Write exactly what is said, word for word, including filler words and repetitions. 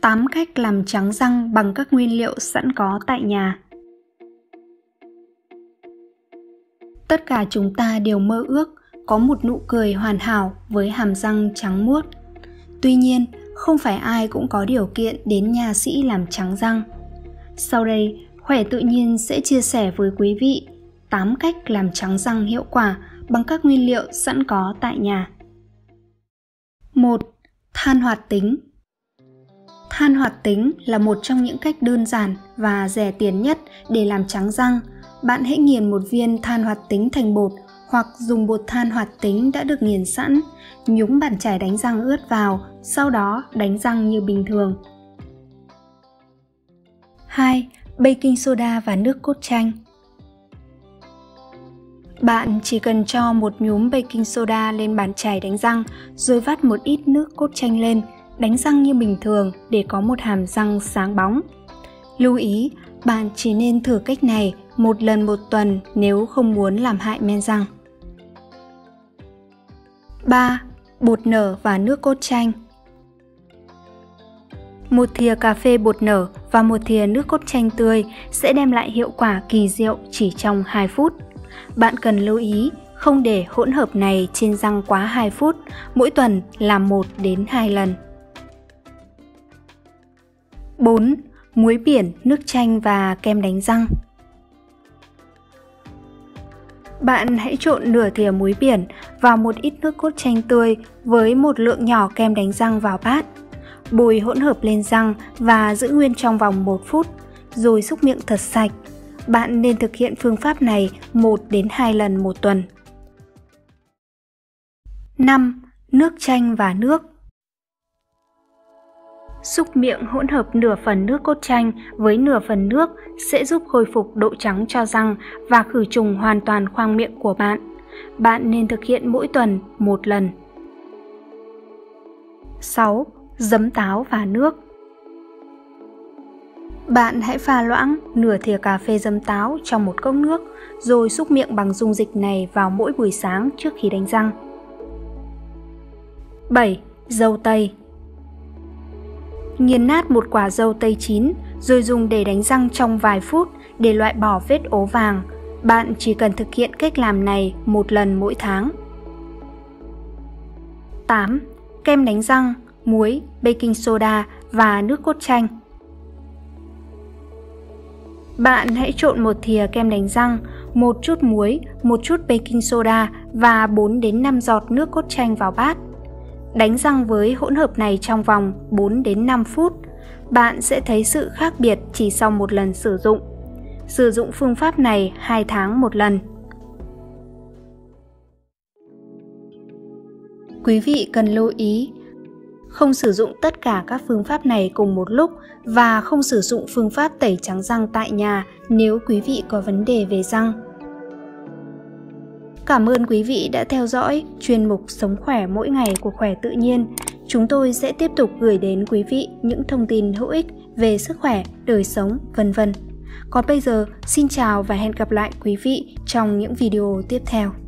tám cách làm trắng răng bằng các nguyên liệu sẵn có tại nhà. Tất cả chúng ta đều mơ ước có một nụ cười hoàn hảo với hàm răng trắng muốt. Tuy nhiên, không phải ai cũng có điều kiện đến nha sĩ làm trắng răng. Sau đây, Khỏe Tự Nhiên sẽ chia sẻ với quý vị tám cách làm trắng răng hiệu quả bằng các nguyên liệu sẵn có tại nhà. một. Than hoạt tính. Than hoạt tính là một trong những cách đơn giản và rẻ tiền nhất để làm trắng răng. Bạn hãy nghiền một viên than hoạt tính thành bột hoặc dùng bột than hoạt tính đã được nghiền sẵn, nhúng bàn chải đánh răng ướt vào, sau đó đánh răng như bình thường. hai. Baking soda và nước cốt chanh. Bạn chỉ cần cho một nhúm baking soda lên bàn chải đánh răng, rồi vắt một ít nước cốt chanh lên, đánh răng như bình thường để có một hàm răng sáng bóng. Lưu ý, bạn chỉ nên thử cách này một lần một tuần nếu không muốn làm hại men răng. ba. Bột nở và nước cốt chanh. Một thìa cà phê bột nở và một thìa nước cốt chanh tươi sẽ đem lại hiệu quả kỳ diệu chỉ trong hai phút. Bạn cần lưu ý không để hỗn hợp này trên răng quá hai phút, mỗi tuần làm một đến hai lần. bốn. Muối biển, nước chanh và kem đánh răng. Bạn hãy trộn nửa thìa muối biển vào một ít nước cốt chanh tươi với một lượng nhỏ kem đánh răng vào bát. Bôi hỗn hợp lên răng và giữ nguyên trong vòng một phút, rồi súc miệng thật sạch. Bạn nên thực hiện phương pháp này một đến hai lần một tuần. năm. Nước chanh và nước. Súc miệng hỗn hợp nửa phần nước cốt chanh với nửa phần nước sẽ giúp khôi phục độ trắng cho răng và khử trùng hoàn toàn khoang miệng của bạn. Bạn nên thực hiện mỗi tuần một lần. sáu. Giấm táo và nước. Bạn hãy pha loãng nửa thìa cà phê giấm táo trong một cốc nước, rồi xúc miệng bằng dung dịch này vào mỗi buổi sáng trước khi đánh răng. bảy. Dâu tây. Nghiền nát một quả dâu tây chín, rồi dùng để đánh răng trong vài phút để loại bỏ vết ố vàng. Bạn chỉ cần thực hiện cách làm này một lần mỗi tháng. tám. Kem đánh răng, muối, baking soda và nước cốt chanh. Bạn hãy trộn một thìa kem đánh răng, một chút muối, một chút baking soda và bốn đến năm giọt nước cốt chanh vào bát. Đánh răng với hỗn hợp này trong vòng bốn đến năm phút. Bạn sẽ thấy sự khác biệt chỉ sau một lần sử dụng. Sử dụng phương pháp này hai tháng một lần. Quý vị cần lưu ý, không sử dụng tất cả các phương pháp này cùng một lúc và không sử dụng phương pháp tẩy trắng răng tại nhà nếu quý vị có vấn đề về răng. Cảm ơn quý vị đã theo dõi chuyên mục Sống khỏe mỗi ngày của Khỏe Tự Nhiên. Chúng tôi sẽ tiếp tục gửi đến quý vị những thông tin hữu ích về sức khỏe, đời sống, vân vân. Còn bây giờ, xin chào và hẹn gặp lại quý vị trong những video tiếp theo.